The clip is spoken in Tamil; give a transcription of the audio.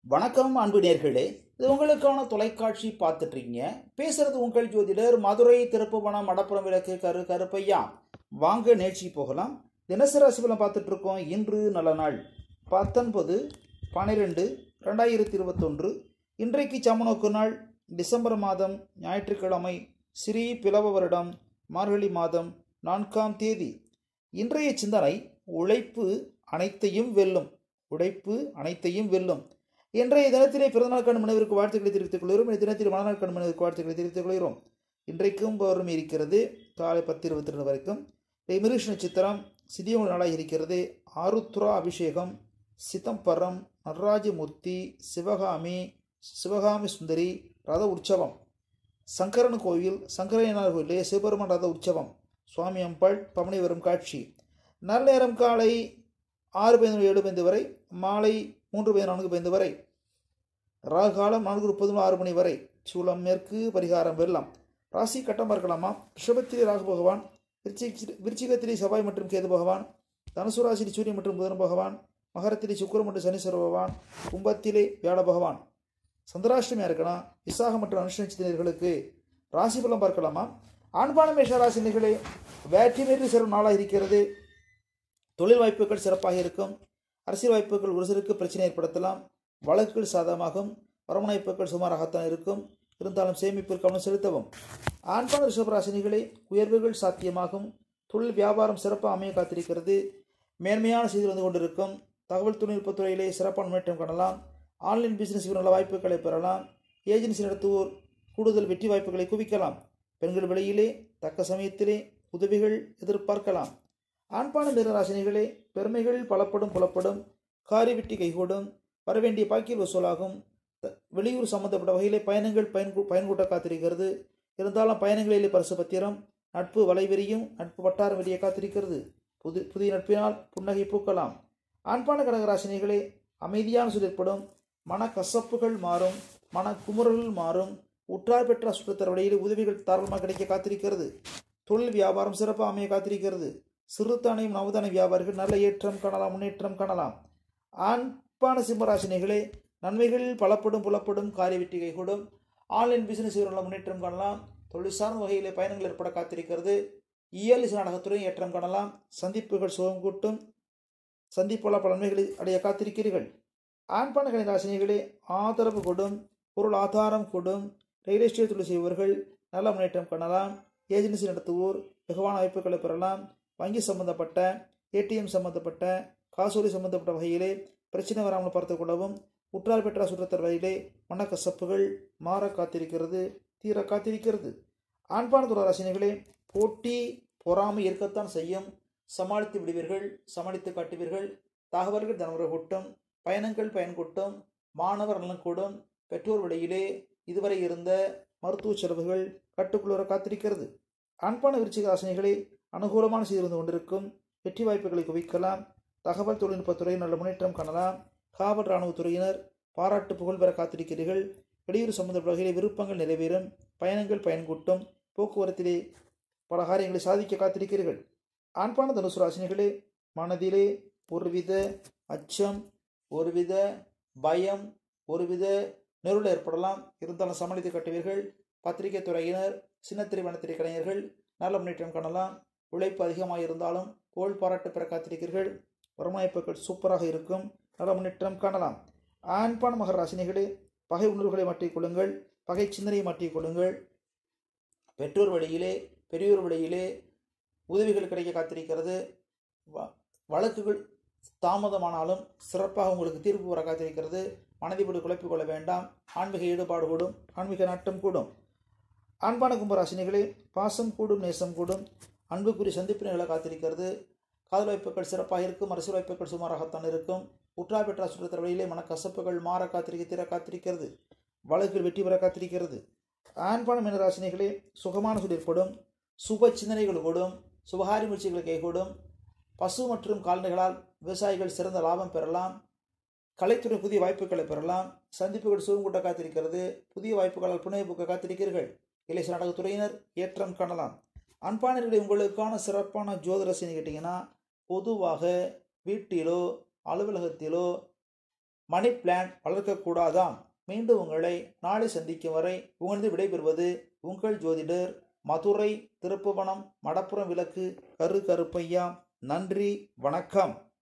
வணக்கம் அன்பு நேர்களே, இது உங்களுக்கான தொலைக்காட்சி பார்த்துட்டு இருக்கீங்க. பேசுறது உங்கள் ஜோதிடர் மதுரை திருப்புவனம் மடப்புறம் விளக்கு கருப்பையா. வாங்க நிகழ்ச்சி போகலாம். தினசரி ராசி பலன் பார்த்துட்டு இருக்கோம். இன்று நல்ல நாள் 19/12/2021. இன்றைக்கு சமநோக்கு நாள் டிசம்பர் மாதம் ஞாயிற்றுக்கிழமை, ஸ்ரீ பிளவ வருடம் மார்கழி மாதம் 4ஆம் தேதி. இன்றைய சிந்தனை உழைப்பு அனைத்தையும் வெல்லும். உழைப்பு அனைத்தையும் வெல்லும். இன்றைய தினத்திலே பிறந்தநாள் காணும் மனைவிற்கு வாழ்த்துக்களை தெரிவித்துக் கொள்கிறோம். இந்த தினத்தில் மனநாள் காணும் மனைவிற்கு வாழ்த்துக்களை தெரிவித்துக் கொள்கிறோம். இன்றைக்கும் பௌர்ணமி இருக்கிறது, காலை 10:22 வரைக்கும். மிருஷ நட்சத்திரம் சிதியோடு நாளாக இருக்கிறது. ஆருத்ரா அபிஷேகம், சிதம்பரம், நடராஜமூர்த்தி, சிவகாமி சுந்தரி ரத உற்சவம், சங்கரன் கோவில், சங்கரனார் கோயிலே சிவபெருமான் ரத உற்சவம், சுவாமி அம்பாள் பவனி வரும் காட்சி. நல்ல நேரம் காலை 6:07 வரை, மாலை 3:4 வரை, ராகு காலம் 4:30 6 மணி வரை. சூலம் மேற்கு, பரிகாரம் வெள்ளம். ராசி கட்டம் பார்க்கலாமா? ரிஷபத்திலே ராகு பகவான், விருச்சிகத்திலே செவ்வாய் மற்றும் கேது பகவான், தனுசு ராசியிலே சூரியன் மற்றும் புதன் பகவான், மகரத்திலே சுக்கிரன் மற்றும் சனீஸ்வர பகவான், கும்பத்திலே வியாழ பகவான். சந்திராஷ்டமியா இருக்கணும். விசாகம் மற்றும் அனுஷ நட்சத்திரர்களுக்கு ராசி பலம் பார்க்கலாமா? ஆண்பான மேஷ ராசினிகளே, வேற்றிமேறி சிறப்பு நாளாக இருக்கிறது. தொழில் வாய்ப்புகள் சிறப்பாக இருக்கும். அரசியல் வாய்ப்புகள் ஒரு சிலருக்கு பிரச்சனை ஏற்படுத்தலாம். வழக்குகள் சாதகமாகும். வருமான வாய்ப்புகள் சுமாராகத்தான் இருக்கும். இருந்தாலும் சேமிப்பில் கவனம் செலுத்தவும். ஆண்பான ரிஷபராசினிகளே, உயர்வுகள் சாத்தியமாகும். தொழில் வியாபாரம் சிறப்பாக அமைய காத்திருக்கிறது. மேன்மையான செய்தி வந்து கொண்டிருக்கும். தகவல் தொழில்நுட்பத் துறையிலே சிறப்பான முன்னேற்றம் காணலாம். ஆன்லைன் பிசினஸ் நல்ல வாய்ப்புகளை பெறலாம். ஏஜென்சி நடத்துவோர் கூடுதல் வெற்றி வாய்ப்புகளை குவிக்கலாம். பெண்கள் விலையிலே தக்க சமயத்திலே உதவிகள் எதிர்பார்க்கலாம். ஆண்பான மீனராசினிகளே, பெருமைகள் பலப்படும் புலப்படும். காரி வெட்டி கைகூடும். வரவேண்டிய பாக்கியல் வசூலாகும். வெளியூர் சம்பந்தப்பட்ட வகையிலே பயணங்கள் பயன்கூட்ட காத்திருக்கிறது. இருந்தாலும் பயணங்களிலே பரிசு பத்திரம், நட்பு வலைவெறியும் நட்பு வட்டாரம் வெளியே காத்திருக்கிறது. புதிய நட்பினால் புன்னகை பூக்கலாம். ஆண்பான கடகராசினிகளே, அமைதியான சூழல் ஏற்படும். மன கசப்புகள் மாறும். மன குமுறல்கள் மாறும். உற்றார் பெற்ற சுற்றத்தர் வழியிலே உதவிகள் தாராளமாக கிடைக்க காத்திருக்கிறது. தொழில் வியாபாரம் சிறப்பாக அமைய காத்திருக்கிறது. சிறுதானியம் நவதானிய வியாபாரிகள் நல்ல ஏற்றம் காணலாம், முன்னேற்றம் காணலாம். ஆண்பான சிம்மராசினிகளே, நன்மைகள் பலப்படும் புலப்படும். காரிய வெற்றி கைகூடும். ஆன்லைன் பிசினஸ் நல்ல முன்னேற்றம் காணலாம். தொழில் சார்ந்த வகையிலே பயணங்கள் ஏற்பட காத்திருக்கிறது. இயல் நாடகத்துறை ஏற்றம் காணலாம். சந்திப்புகள் சுகம் கூட்டும். சந்திப்புள்ள பல நன்மைகளை அடைய காத்திருக்கிறீர்கள். ஆண்பான கணிராசினிகளே, ஆதரவு கொடும். பொருள் ஆதாரம் கொடும். ரியல் எஸ்டேட் தொழில் செய்பவர்கள் நல்ல முன்னேற்றம் காணலாம். ஏஜென்சி நடத்துவோர் வெகுவான வாய்ப்புகளை பெறலாம். வங்கி சம்பந்தப்பட்ட, ஏடிஎம் சம்பந்தப்பட்ட, காசோலை சம்பந்தப்பட்ட வகையிலே பிரச்சனை வராமல் பார்த்துக் கொள்ளவும். உற்றார் பெற்ற சுற்றத்தர் வகையிலே மனக்கசப்புகள் மாற காத்திருக்கிறது, தீர காத்திருக்கிறது. ஆண்பான துளாராசினிகளே, போட்டி பொறாமை இருக்கத்தான் செய்யும். சமாளித்து விடுவீர்கள், சமாளித்து காட்டுவீர்கள். தகவல்கள் தனமுறை கூட்டும். பயணங்கள் பயன் கூட்டும். மாணவர் நலன் கூடும். பெற்றோர் வழியிலே இதுவரை இருந்த மருத்துவ செலவுகள் கட்டுக்குள்ள காத்திருக்கிறது. ஆண்பான விருச்சிக ராசினிகளே, அனுகூலமான செய்து வந்து கொண்டிருக்கும். வெற்றி வாய்ப்புகளை குவிக்கலாம். தகவல் தொழில்நுட்பத்துறை நல்ல முன்னேற்றம் காணலாம். காவல் இராணுவத்துறையினர் பாராட்டு புகழ் பெற காத்திருக்கிறீர்கள். வெளியூர் சம்பந்தப்பட்ட வகையிலே விருப்பங்கள் நிறைவேறும். பயணங்கள் பயன்கூட்டும். போக்குவரத்திலே பல காரியங்களை சாதிக்க காத்திருக்கிறீர்கள். ஆண்பான தனுசு ராசினிகளே, மனதிலே ஒருவித அச்சம், ஒருவித பயம், ஒருவித நெருள் ஏற்படலாம். இருந்தாலும் சமாளித்து கட்டுவீர்கள். பத்திரிகை துறையினர், சின்னத்திரை வனத்திரை கலைஞர்கள் நல்ல முன்னேற்றம் காணலாம். உழைப்பு அதிகமாக இருந்தாலும் புகழ் பாராட்டு பெற காத்திருக்கிறீர்கள். வருமானங்கள் சூப்பராக இருக்கும். நல்ல முன்னேற்றம் காணலாம். ஆண்பான மகர ராசினிகளே, பகை உணர்வுகளை மாற்றிக்கொள்ளுங்கள். பகை சிந்தனையை மாற்றிக்கொள்ளுங்கள். பெற்றோர் வழியிலே பெரியோர் வழியிலே உதவிகள் கிடைக்க காத்திருக்கிறது. வழக்குகள் தாமதமானாலும் சிறப்பாக உங்களுக்கு தீர்ப்பு வர காத்திருக்கிறது. மனதிப்படி குழப்பிக் கொள்ள வேண்டாம். ஆன்மீக ஈடுபாடு கூடும். ஆன்மீக நாட்டம் கூடும். ஆண்பான கும்பராசினிகளே, பாசம் கூடும், நேசம் கூடும். அன்புக்குரிய சந்திப்பு நிகழ காத்திருக்கிறது. காதல் வாய்ப்புகள் சிறப்பாக இருக்கும். அரசியல் வாய்ப்புகள் சுமாராகத்தான் இருக்கும். உற்றார் பெற்ற சுற்றத்தர் வழியிலே மனக்கசப்புகள் மாற தீர காத்திருக்கிறது. வழக்குகள் வெற்றி பெற காத்திருக்கிறது. ஆண்பான மீனராசினிகளே, சுகமான சூழல் ஏற்படும். சுப சிந்தனைகள் கூடும். சுபகாரி முயற்சிகள் கைகூடும். பசு மற்றும் கால்நடைகளால் விவசாயிகள் சிறந்த லாபம் பெறலாம். கலைத்துறை புதிய வாய்ப்புகளை பெறலாம். சந்திப்புகள் சுகம் கூட்ட காத்திருக்கிறது. புதிய வாய்ப்புகளால் புனைய பூக்க காத்திருக்கிறீர்கள். இளைய நாடகத்துறையினர் ஏற்றம் காணலாம். அன்பானவர்களே, உங்களுக்கான சிறப்பான ஜோதிட ரசனை கேட்டிங்கன்னா, பொதுவாக வீட்டிலோ அலுவலகத்திலோ மணி பிளான்ட் வளர்க்கக்கூடாதாம். மீண்டும் உங்களை நாளை சந்திக்கும் வரை உங்களது விடைபெறுவது உங்கள் ஜோதிடர் மதுரை திருப்புவனம் மடப்புறம் விளக்கு கரு கருப்பையா. நன்றி, வணக்கம்.